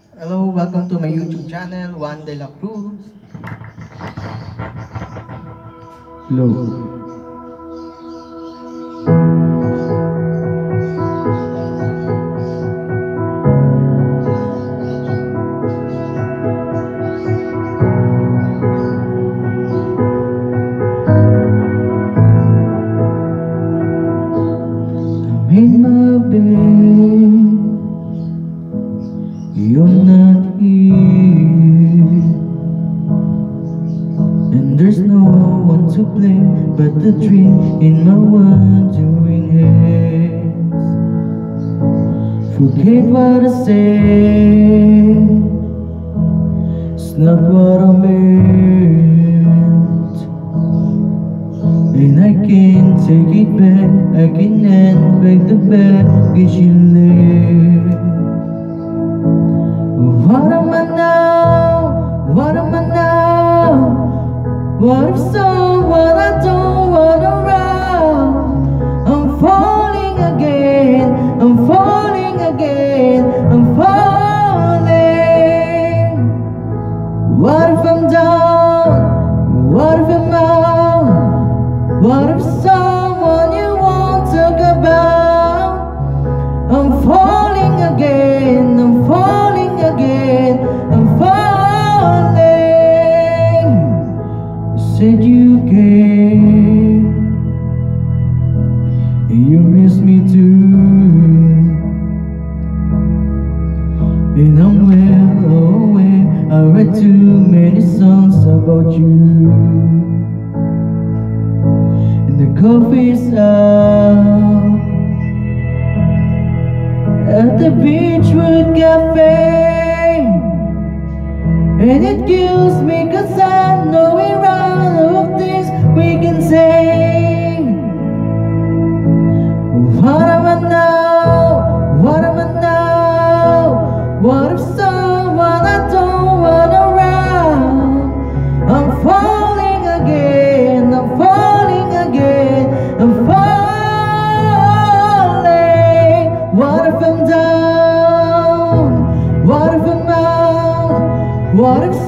Hello, welcome to my YouTube channel, Juan de la Cruz. Low. I'm in my bed, you're not here, and there's no one to blame but the dream in my wandering hands. Forget what I said, it's not what I meant, and I can't take it back. I can't break the baggage you left. What am I now? What am I now? What if so? What I don't want around? I'm falling again. I'm falling again. I'm falling. What if I'm down? What if I'm out? What if someone you won't talk about? I'm falling again. I'm falling again. I'm falling. You said you care, you miss me too, and I'm well aware I read too many songs about you. And the coffee's out at the Beachwood Cafe, and it kills me 'cause I know we're out of things we can say. What am I now? What am I now? What if someone I don't want around? I'm falling again. I'm falling again. I'm falling. What if I'm down? What if I'm out? What if